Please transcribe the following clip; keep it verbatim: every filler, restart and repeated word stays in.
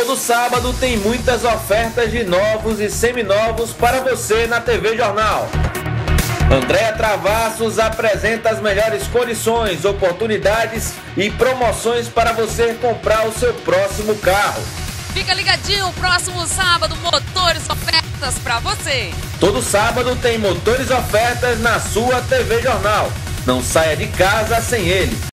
Todo sábado tem muitas ofertas de novos e seminovos para você na T V Jornal. Andréa Travassos apresenta as melhores condições, oportunidades e promoções para você comprar o seu próximo carro. Fica ligadinho, próximo sábado, Motores Ofertas para você. Todo sábado tem Motores Ofertas na sua T V Jornal. Não saia de casa sem ele.